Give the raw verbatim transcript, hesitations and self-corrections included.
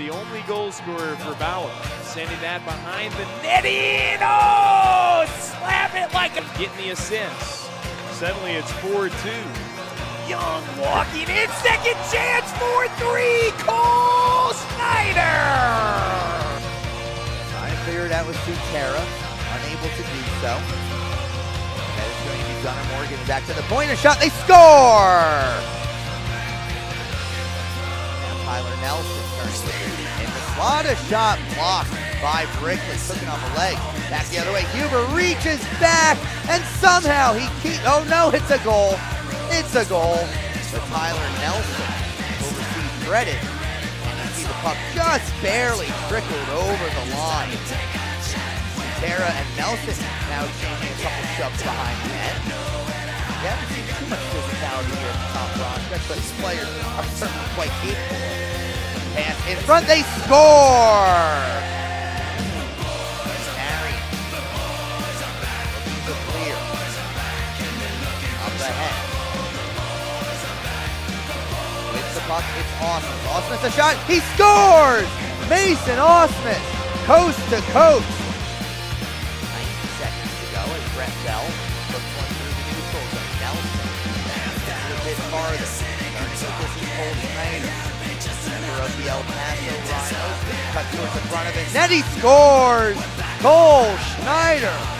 the only goal scorer for Bauer. Sending that behind the netting. Oh, slap it like a... Getting the assist. Suddenly it's four two. Young walking in, second chance, four three, Cole Schneider! Trying to figure it out with Sutera, unable to do so. That is going to be Gunnar Morgan back to the point, a shot, they score! Now Tyler Nelson turns it in the slot, a shot blocked by Brickley, took it on the leg, back the other way, Huber reaches back, and somehow he keeps, oh no, it's a goal. It's a goal, but Tyler Nelson will receive credit, and you see the puck just barely trickled over the line. Tara and Nelson now exchanging a couple shoves behind the net. We haven't seen too much physicality here at the top prospect, but these players are certainly quite capable. Pass in front, they score! Harry looking to clear. Up ahead. The puck, it's Ausmus. Ausmus a shot, he scores! Mason Ausmus, coast to coast. ninety seconds to go as Brett Bell puts one through the neutral zone. Nelson a bit farther. Starting with this is Cole Schneider, member of the El Paso Rhinos. Cut towards the front of his net, he scores! Cole Schneider